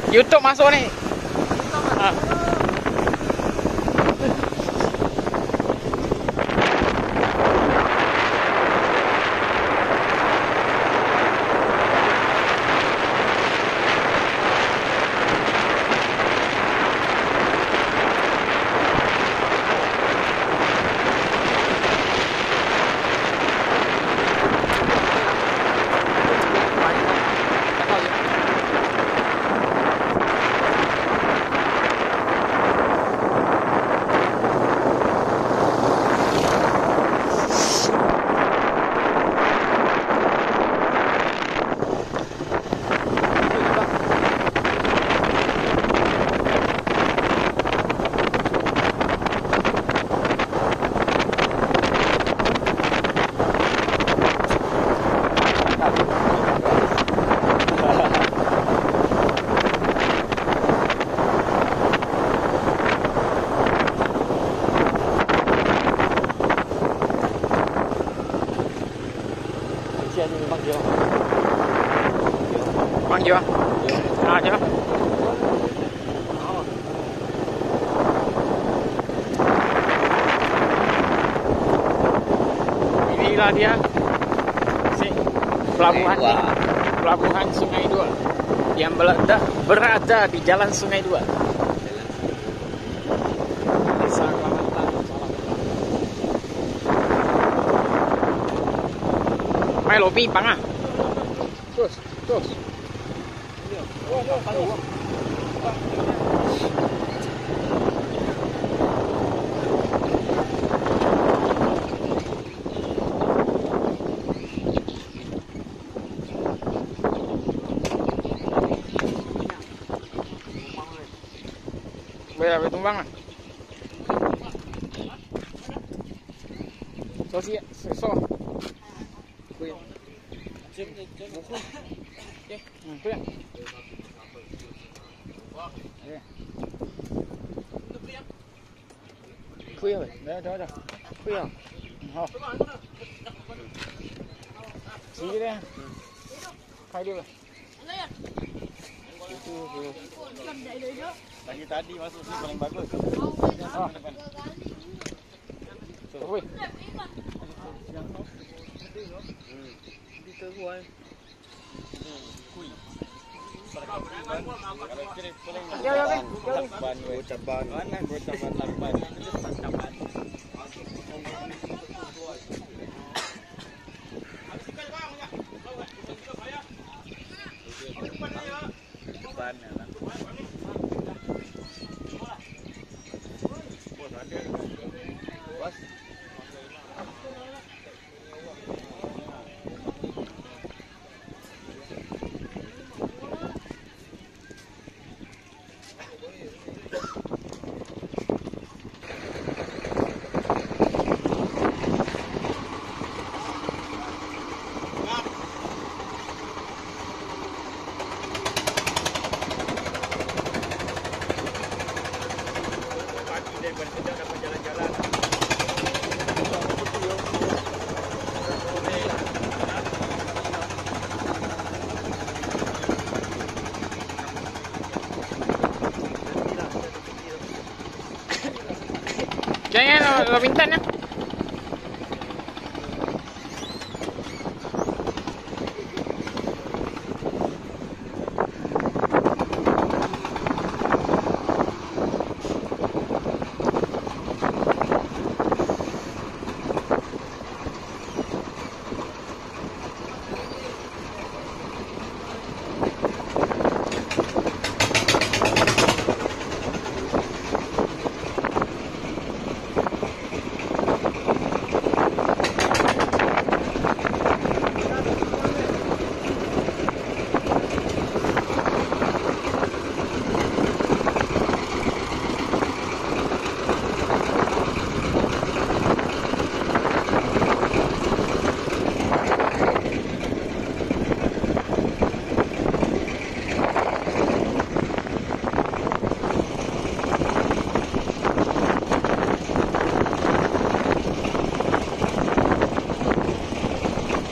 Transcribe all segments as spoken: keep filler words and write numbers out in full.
YouTube masuk ni. Ha. Băng chưa? À chưa? Inilah dia si pelabuhan pelabuhan Sungai Dua yang berada berada di Jalan Sungai Dua. Desa Kelamantan, Mai lobi bang ah. Terus, terus. Bây giờ phải tung băng à? Cho chị ạ, sẽ so. Khuyên. Oke, khuyên. Khuyên rồi, đấy, đó, đó. Khuyên rồi. Hò. Chị đây. Hai đưa. Tadi tadi masuk sini paling bagus. Oh. Woi. Di teruai. Kui. Ya ya kan. Ban gocaban. Mana gocaban lakban. Gocaban. Ban ya. Jangan lo, lo pintan ya.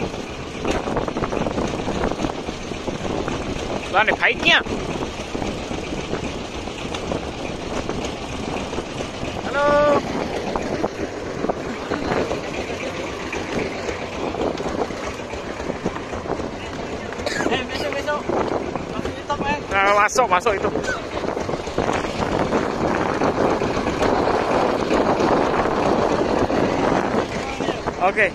Lan này phải kia. Udah masuk, masuk itu. Oke.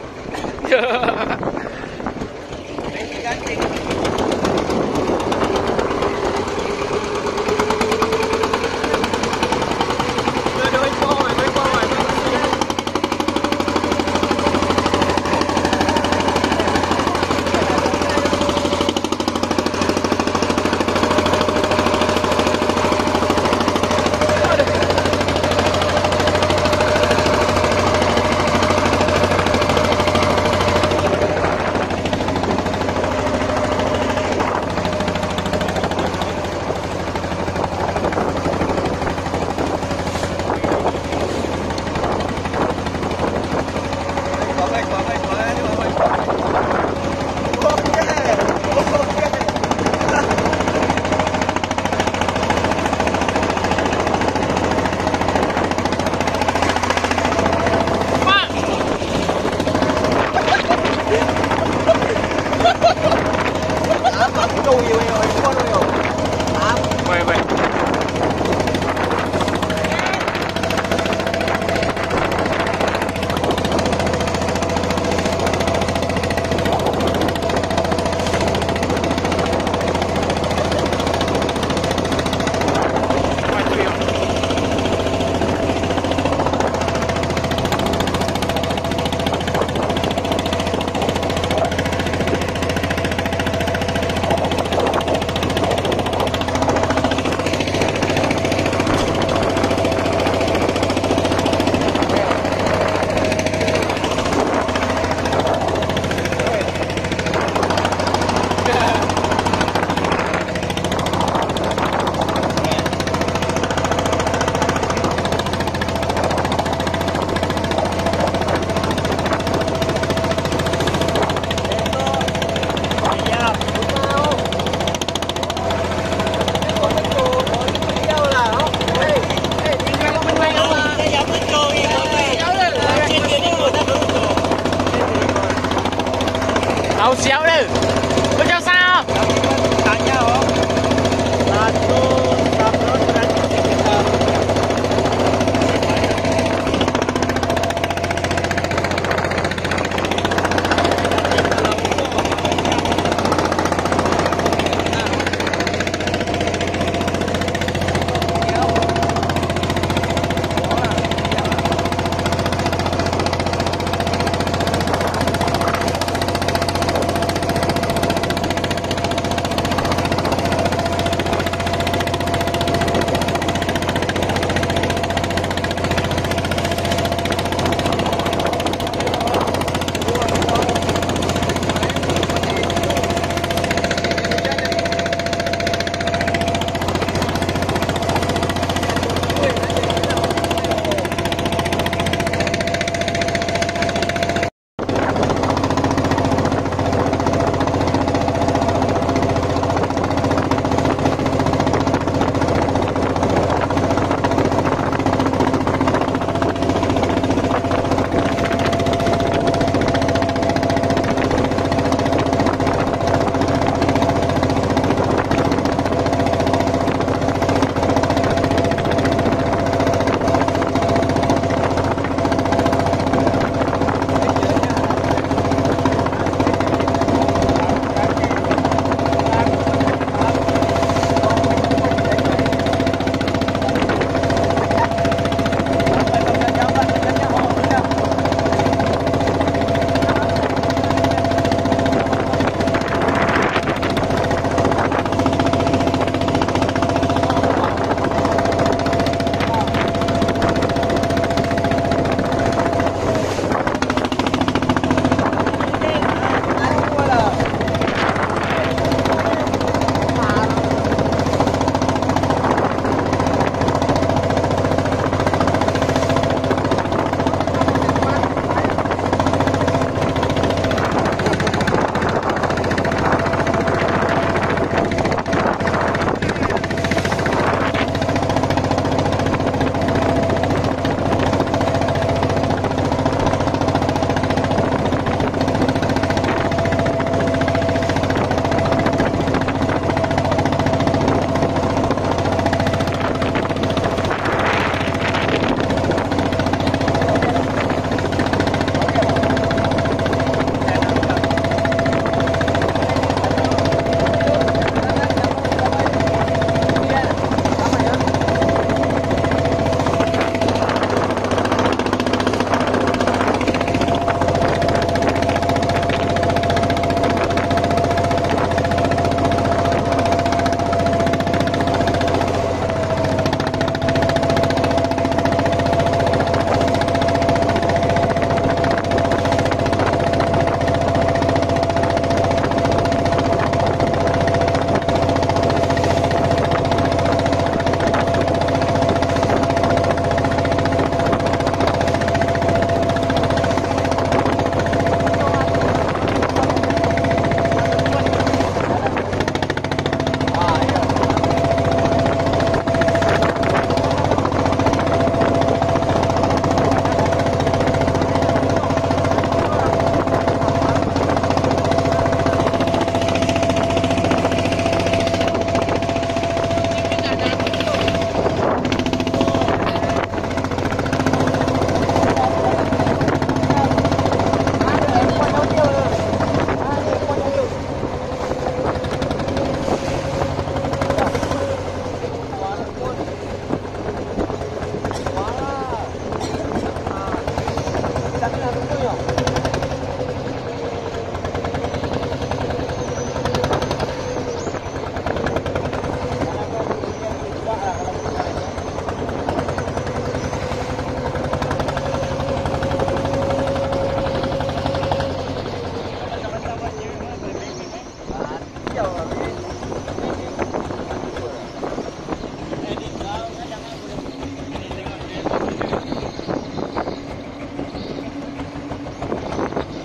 Tao xéo đi. Có cho sao? Tanya oh. Satu, satu berarti kita.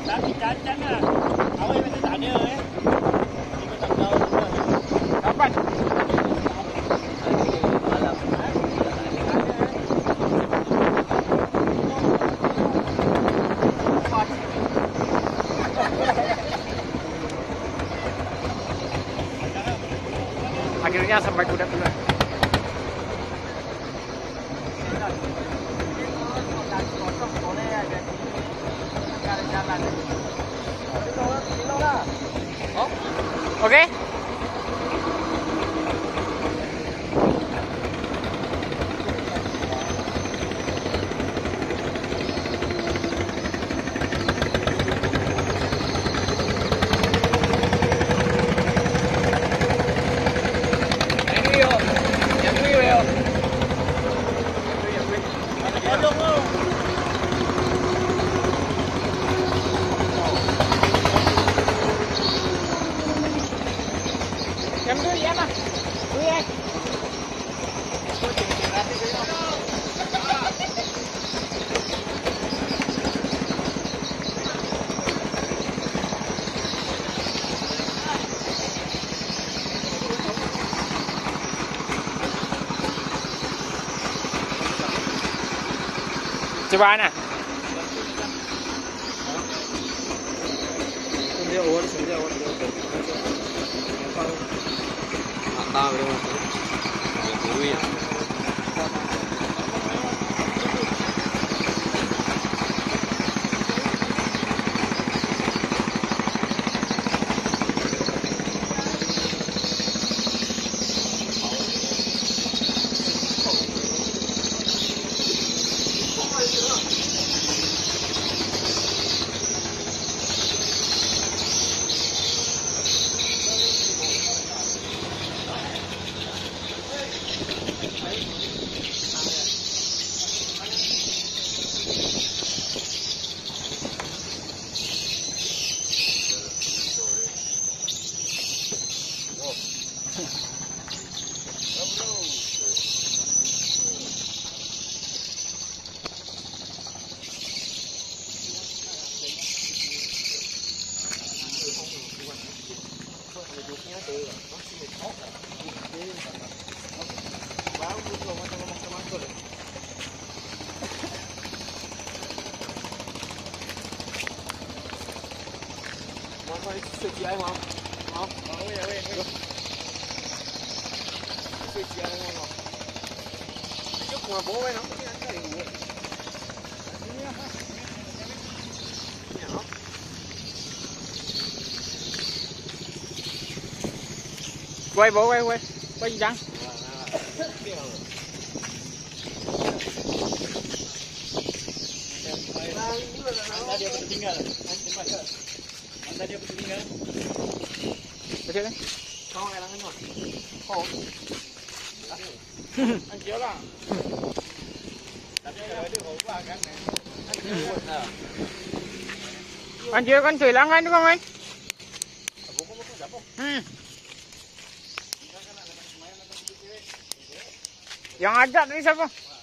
Tapi cacat lah. Awal macam tak ada eh. Kita tak tahu juga. Kapan? Malam. Akhirnya sampai Kudap juga. Oke. Okay. Coba ana. Dia awal saja awal dia. Apa bro? Duit. Sợi chị anh không? Không? Ờ, ôi, ôi, ôi. Sợi chị anh ngon không? Trước mà bố ấy nó cũng ăn cái gì. Quay bố quay quay. Quay gì chăng? Anda dia tertinggal. Anda dia tertinggal. Betul kan? Kau elangan mah. Kau. Anh chiếu là. Anh chiếu con thủy lang anh đúng không anh? Hmm. Yang ada ni siapa?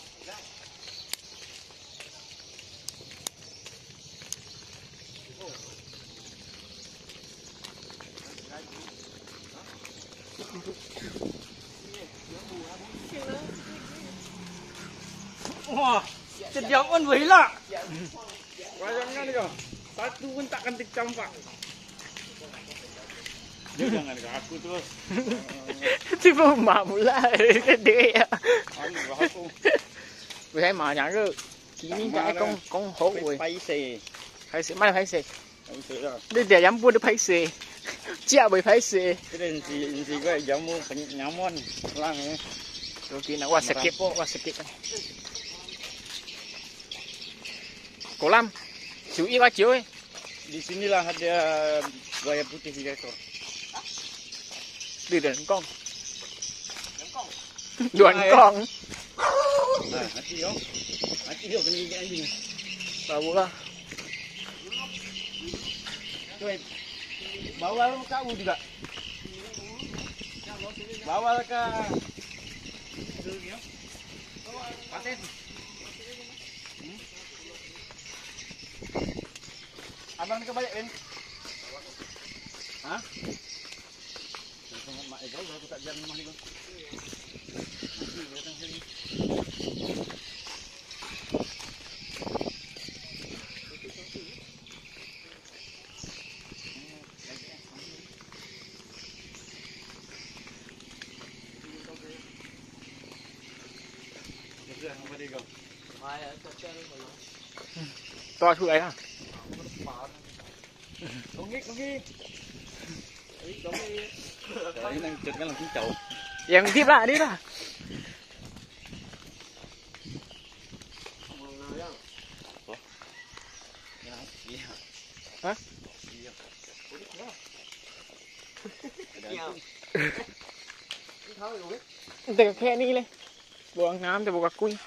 Wah, sejauh pun berhilang. Bayangkan ni kau, satu pun tak kentik campak. Dia jangan ke aku terus. Tiba mak pula dia. Anh aku. Vì thấy mà nhận rồi. Chỉ ní cái con con hổ rồi. Phải xì. Phải xì, mai phải xì. Phải xì rồi. Đi để dám mua được phải xì. Chia bởi phải xì. Cái này gì gì cái dám mua phải nhắm món lang này. Đầu tiên là qua skip, qua skip. Cổ Lam, chú ý qua chiếu ấy. Di sinilah ada buaya putih tiga ekor. Di dan kong. Duan kong. Nah, hati yo. Hati yo kena gigit anjing. Tahu lah. Cuy. Bawa kau juga. Bawa ke paten. Abang ni kau balik Ben. Hah? Mak eh jauh aku tak jalan rumah ni kau. Nanti datang sini. To xuống ấy à? Con nghĩ, con nghĩ. Đấy, đang chụp cái làm tiếng chậu. Em tiếp lại đi đó. Hả? Từ khe đi lên. Buôngน้ำแต่บุกกุ้ย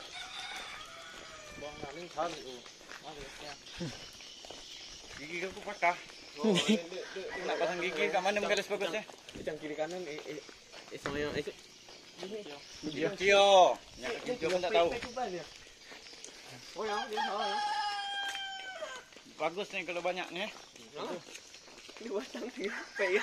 Gigi aku patah. Nak pasang gigi kat mana garis bagusnya? Yang kiri kanan eh eh eh sama yang itu. Dia Tio. Yang kaki Tio pun tak tahu. Oh ya, dia salah ya. Bagus ni kalau banyak ni. Ini batang tiga P ya.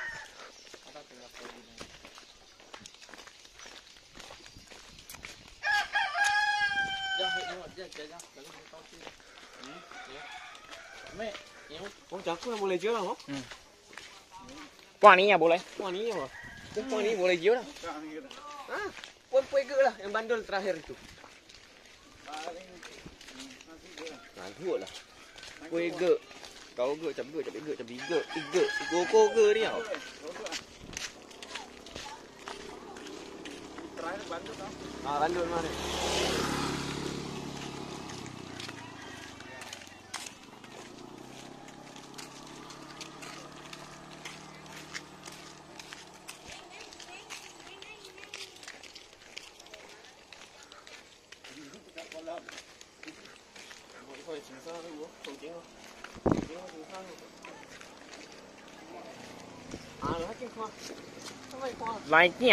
Mek, Ông cháu cũng boleh jual lah, Hmm. Wah ni ya boleh. Wah ni apa? Wah ni boleh jual lah. Ah, pun pege lah yang bandul terakhir itu. Nah, gua lah. Pege. Kau ge, cap ge, cap ge, cap ge, tiga. Go ge dia. terakhir bandul tau. Ah, bandul mana? Like-nya.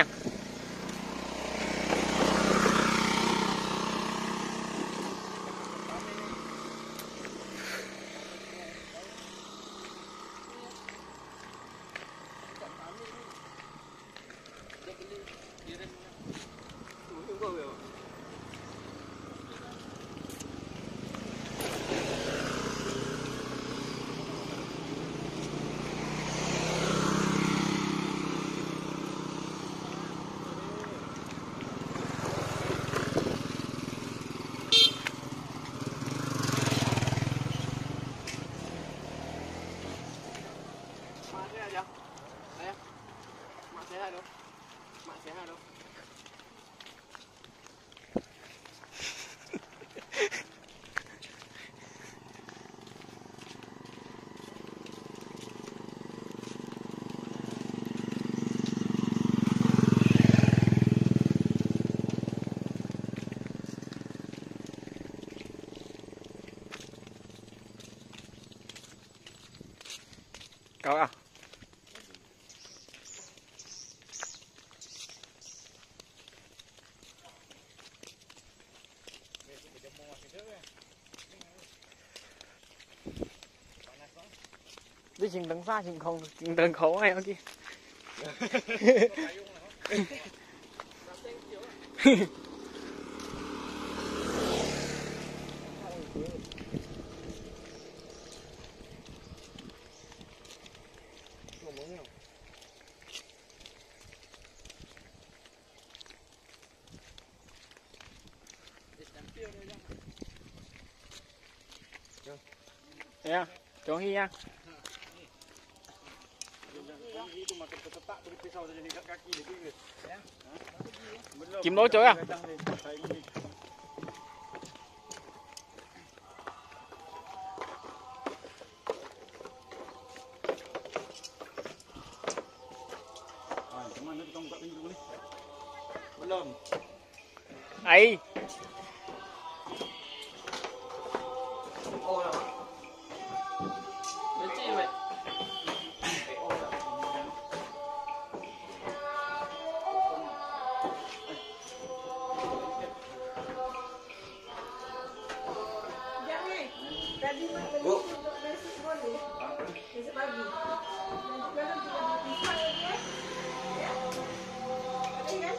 Kau ah. Đi chừng tầng xa chừng không chừng tầng khẩu này kia. Ya, congi ya. Itu makan tetap beri pisau saja di kaki dia. Ya. Kim lối chơi à? Mana kita buka pintu ni? Belum. Ấy. Oh ya. Kecil weh. Besok pagi. Nanti kalau kita berpisah lagi kan? Ya? Boleh kan?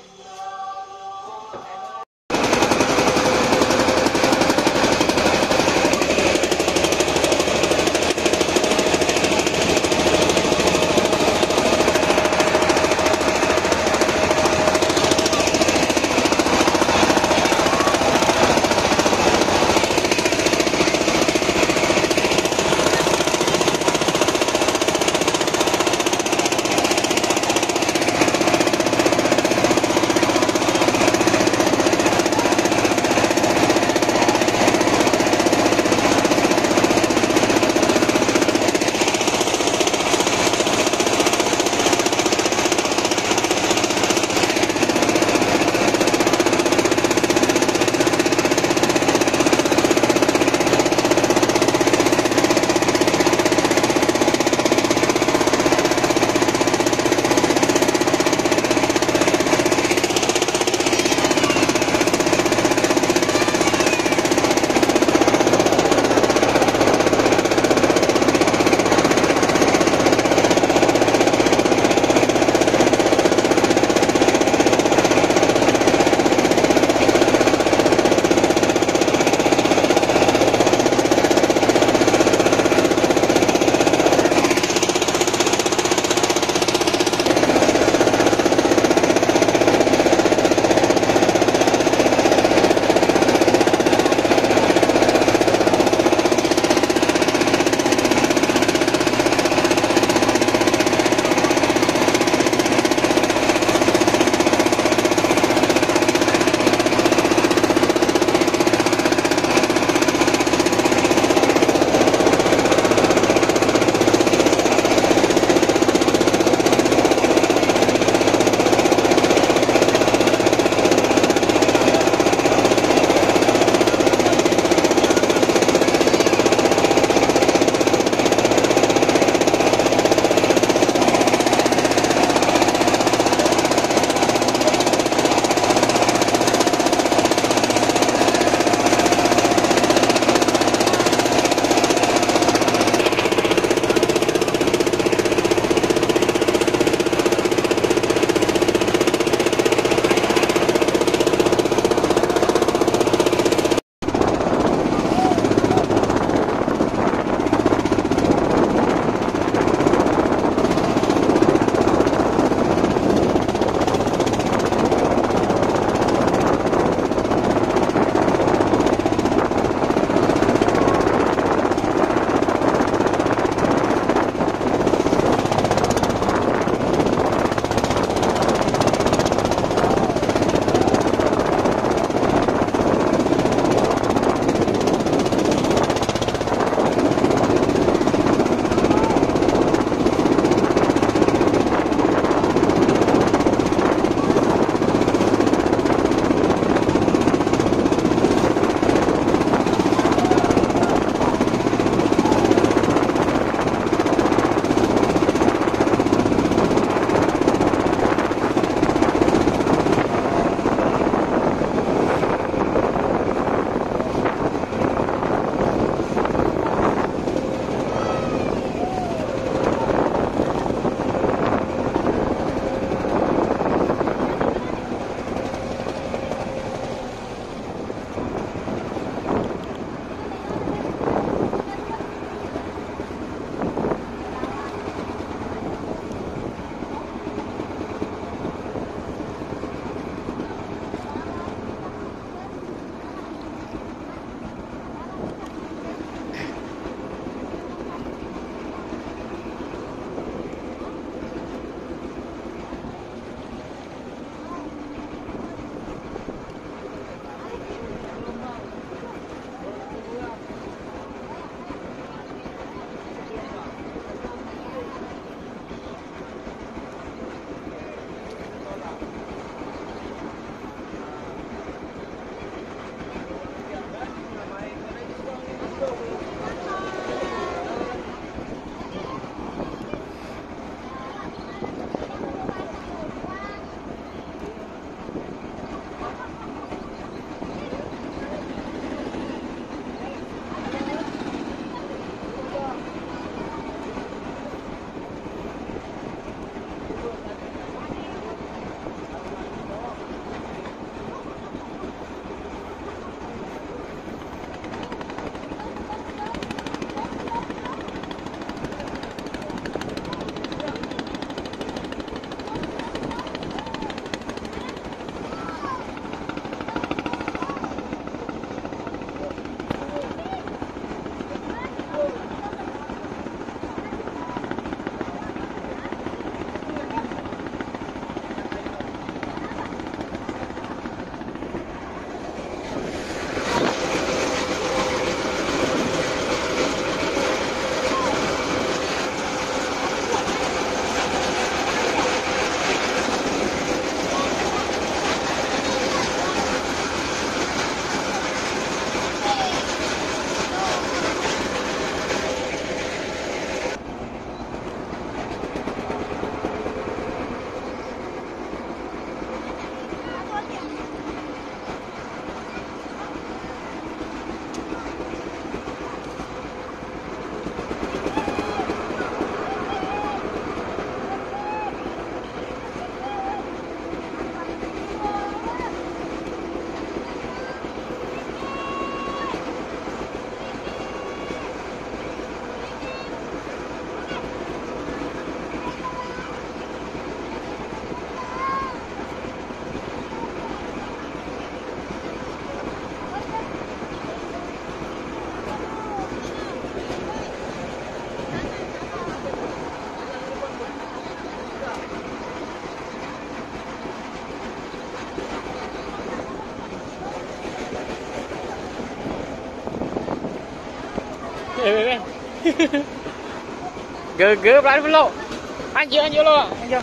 Ge-ge pelan dulu. Anjir anjir lo. Anjir.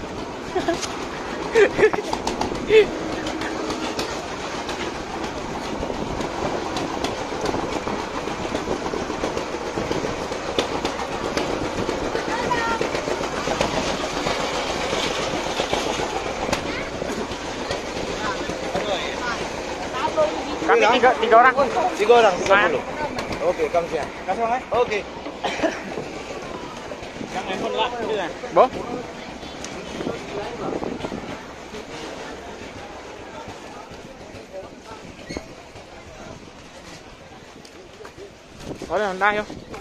Kami tiga, tiga orang. Tiga orang, tiga Nah. puluh. Okey, kamu siap. Kasih bang. Okey. Yang handphone lah. Boh. Có đây, đây không?